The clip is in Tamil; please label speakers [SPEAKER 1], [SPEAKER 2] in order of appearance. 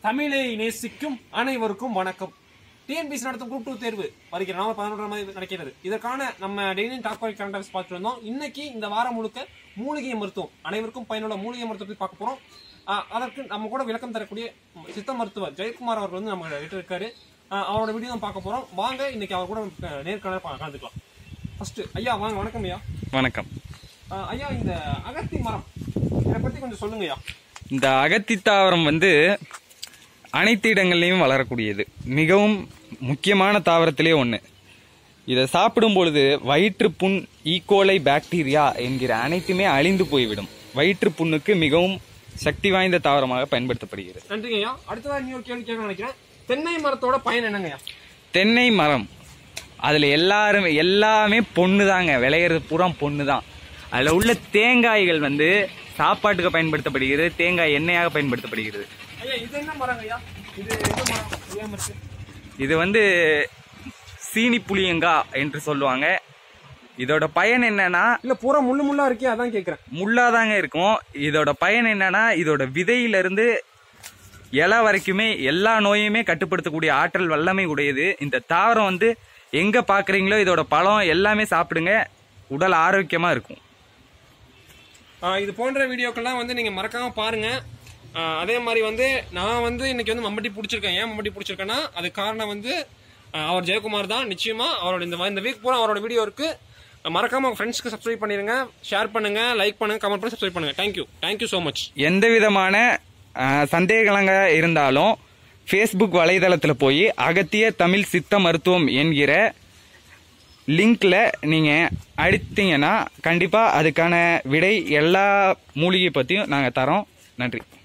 [SPEAKER 1] தமிழை நேசிக்கும் அனைவருக்கும் வணக்கம். டிஎன்பிஎஸ்சி நடத்தும் குரூப் 2 தேர்வு வருகிற நவம்பர் 11 நடக்கிறது. இதற்கான நம்ம டெய்லி டாப் கரண்ட் பார்த்துட்டு வந்தோம். இன்னைக்கு இந்த வாரம் முழுக்க மூலிகை மருத்துவம், அனைவருக்கும் பயனுள்ள மூலிகை மருத்துவத்தை பார்க்க போறோம். அதற்கு நம்ம கூட விளக்கம் தரக்கூடிய சித்த மருத்துவர் ஜெயக்குமார் அவர்கள் வந்து நம்ம கிட்ட இருக்காரு. அவரோட வீடியோ தான் பார்க்க போறோம். வாங்க இன்னைக்கு அவர் கூட நேர்காணல் கலந்துக்கலாம். ஃபர்ஸ்ட் ஐயா வாங்க. வணக்கம் ஐயா.
[SPEAKER 2] வணக்கம்
[SPEAKER 1] ஐயா. இந்த அகத்தி மரம் இதை பத்தி கொஞ்சம் சொல்லுங்க ஐயா.
[SPEAKER 2] இந்த அகத்தி தாவரம் வந்து அனைத்து இடங்கள்லையும் வளரக்கூடியது, மிகவும் முக்கியமான தாவரத்திலே ஒன்று. இதை சாப்பிடும் பொழுது வயிற்று புண், ஈகோலை பாக்டீரியா என்கிற அனைத்துமே அழிந்து போய்விடும். வயிற்று புண்ணுக்கு மிகவும் சக்தி வாய்ந்த தாவரமாக பயன்படுத்தப்படுகிறது.
[SPEAKER 1] நன்றிங்க ஐயா. அடுத்ததாக இன்னொரு கேள்வி கேட்க நினைக்கிறேன். தென்னை மரத்தோட பயன் என்னங்க ஐயா?
[SPEAKER 2] தென்னை மரம் அதுல எல்லாமே பொண்ணு தாங்க, விளையிறது பூரா பொண்ணு தான். அதுல உள்ள தேங்காய்கள் வந்து சாப்பாட்டுக்கு பயன்படுத்தப்படுகிறது, தேங்காய் எண்ணெயாக பயன்படுத்தப்படுகிறது.
[SPEAKER 1] இது என்ன மரங்க ஐயா?
[SPEAKER 2] இது வந்து சீனி புளியங்கா என்று சொல்லுவாங்க. இதோட பயன் என்னன்னா,
[SPEAKER 1] இல்ல பூரா முள்ளா இருக்கே, அதான் கேக்குறேன்.
[SPEAKER 2] முள்ளாதாங்க இருக்கும். இதோட பயன் என்னன்னா, இதோட விதையிலிருந்து இலை வரைக்குமே எல்லா நோயுமே கட்டுப்படுத்தக்கூடிய ஆற்றல் வல்லமை உடையது. இந்த தாவரம் வந்து எங்க பாக்குறீங்களோ இதோட பழம் எல்லாமே சாப்பிடுங்க, உடல் ஆரோக்கியமா இருக்கும்.
[SPEAKER 1] இது போன்ற வீடியோக்கெல்லாம் வந்து நீங்க மறக்காம பாருங்க. அதே மாதிரி வந்து நான் வந்து இன்னைக்கு வந்து மம்பட்டி பிடிச்சிருக்கேன். ஏன் மம்பட்டி பிடிச்சிருக்கேன்னா அது காரணம் வந்து அவர் ஜெயக்குமார் தான். நிச்சயமா அவரோட இந்த வீக் பூரா அவரோட வீடியோ இருக்கு. மறக்காம உங்க ஃப்ரெண்ட்ஸ்க்கு சப்ஸ்கிரைப் பண்ணிருங்க, ஷேர் பண்ணுங்க, லைக் பண்ணுங்க, கமெண்ட் பண்ணி சப்ஸ்கிரைப் பண்ணுங்க. Thank you so much.
[SPEAKER 2] எந்த விதமான சந்தேகங்க இருந்தாலும் ஃபேஸ்புக் வலைதளத்தில் போய் அகத்திய தமிழ் சித்த மருத்துவம் என்கிற லிங்க்ல நீங்க அடித்தீங்கன்னா கண்டிப்பா அதுக்கான விடை எல்லா மூலிகை பத்தியும் நாங்க தரோம். நன்றி.